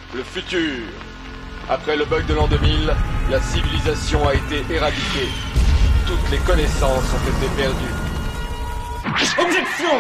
Le futur. Après le bug de l'an 2000, la civilisation a été éradiquée. Toutes les connaissances ont été perdues. Objection!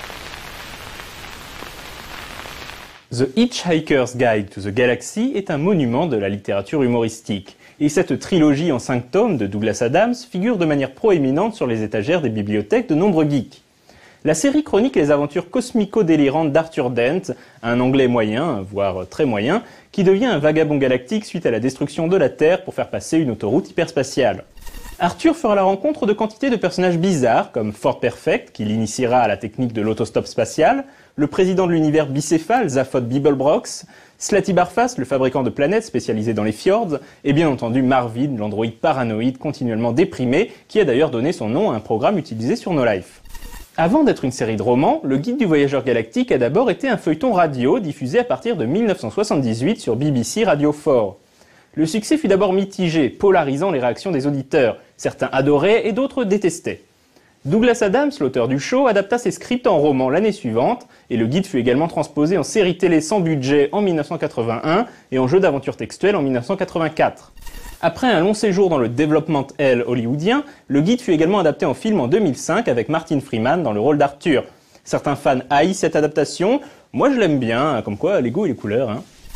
The Hitchhiker's Guide to the Galaxy est un monument de la littérature humoristique. Et cette trilogie en 5 tomes de Douglas Adams figure de manière proéminente sur les étagères des bibliothèques de nombreux geeks. La série chronique les aventures cosmico-délirantes d'Arthur Dent, un Anglais moyen, voire très moyen, qui devient un vagabond galactique suite à la destruction de la Terre pour faire passer une autoroute hyperspatiale. Arthur fera la rencontre de quantités de personnages bizarres, comme Ford Perfect, qui l'initiera à la technique de l'autostop spatial, le président de l'univers bicéphale, Zaphod Beeblebrox, Slatty Barfast, le fabricant de planètes spécialisé dans les fjords, et bien entendu Marvin, l'androïde paranoïde continuellement déprimé, qui a d'ailleurs donné son nom à un programme utilisé sur No Life. Avant d'être une série de romans, le Guide du Voyageur Galactique a d'abord été un feuilleton radio diffusé à partir de 1978 sur BBC Radio 4. Le succès fut d'abord mitigé, polarisant les réactions des auditeurs. Certains adoraient et d'autres détestaient. Douglas Adams, l'auteur du show, adapta ses scripts en roman l'année suivante, et le guide fut également transposé en série télé sans budget en 1981 et en jeu d'aventure textuelle en 1984. Après un long séjour dans le Development Hell hollywoodien, le guide fut également adapté en film en 2005 avec Martin Freeman dans le rôle d'Arthur. Certains fans haïssent cette adaptation, moi je l'aime bien, comme quoi les goûts et les couleurs.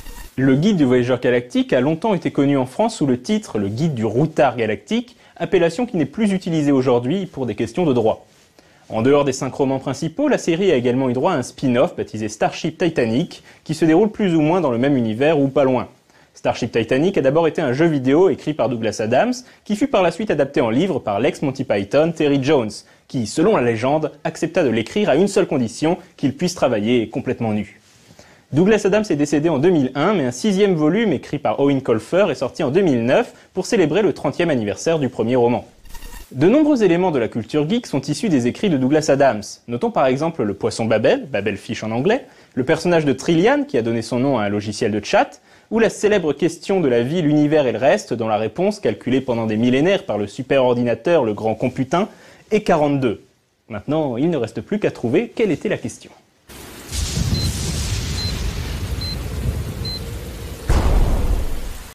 Le Guide du Voyageur Galactique a longtemps été connu en France sous le titre Le Guide du Routard Galactique, appellation qui n'est plus utilisée aujourd'hui pour des questions de droit. En dehors des 5 romans principaux, la série a également eu droit à un spin-off baptisé Starship Titanic, qui se déroule plus ou moins dans le même univers ou pas loin. Starship Titanic a d'abord été un jeu vidéo écrit par Douglas Adams, qui fut par la suite adapté en livre par l'ex-Monty Python Terry Jones, qui, selon la légende, accepta de l'écrire à une seule condition, qu'il puisse travailler complètement nu. Douglas Adams est décédé en 2001, mais un 6e volume écrit par Owen Colfer est sorti en 2009 pour célébrer le 30e anniversaire du premier roman. De nombreux éléments de la culture geek sont issus des écrits de Douglas Adams. Notons par exemple le poisson Babel, Babelfish en anglais, le personnage de Trillian qui a donné son nom à un logiciel de chat, ou la célèbre question de la vie, l'univers et le reste, dont la réponse, calculée pendant des millénaires par le superordinateur, le grand computin, est 42. Maintenant, il ne reste plus qu'à trouver quelle était la question.